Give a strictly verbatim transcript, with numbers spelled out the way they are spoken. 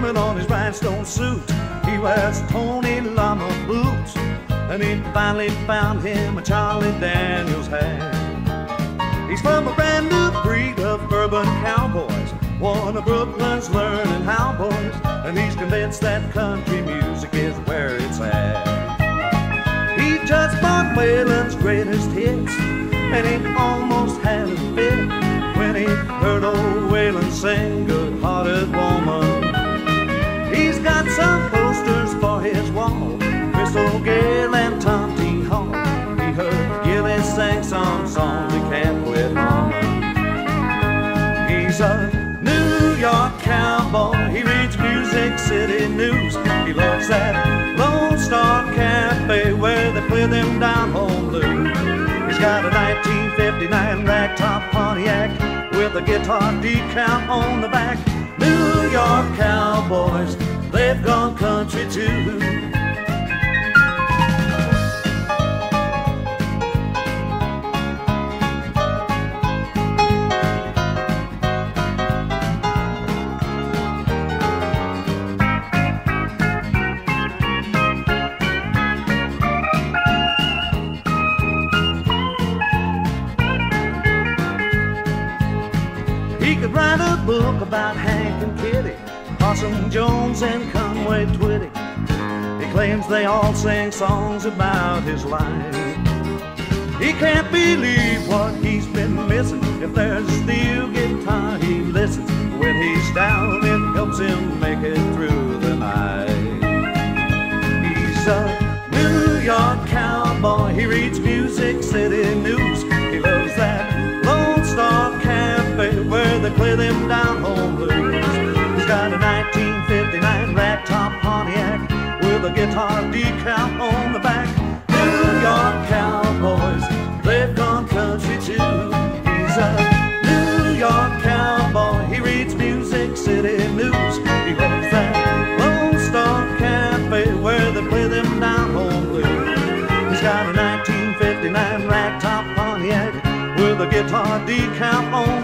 Sherman on his rhinestone suit. He wears Tony Lama boots, and he finally found him a Charlie Daniels hat. He's from a brand new breed of urban cowboys, one of Brooklyn's learning how boys, and he's convinced that country music is where it's at. He just bought Waylon's greatest hits, and he almost had a fit when he heard old Waylon sing Good-Hearted Woman. He's got some posters for his wall, Crystal Gale and Tom T. Hall. He heard Gilly sing some songs he can't quit humming. He's a New York cowboy, he reads Music City News. He loves that Lone Star Cafe where they play them down-home blues. He's got a nineteen fifty-nine ragtop Pontiac with a guitar decal on the back. New York cowboys, they've gone country too. He could write a book about Hank and Kitty, Parson Jones and Conway Twitty. He claims they all sing songs about his life. He can't believe what he's been missing. If there's a steel guitar, he listens. When he's down, it helps him make it through the night. He's a New York cowboy, he reads Music City News. He loves that Lone Star Cafe where they play them down-home blues. He's got a nineteen fifty-nine ragtop Pontiac with a guitar decal on the back. New York cowboys, they've gone country too. He's a New York cowboy, he reads Music City News. He loves that Lone Star Cafe where they play them down-home blues. He's got a nineteen fifty-nine ragtop Pontiac with a guitar decal on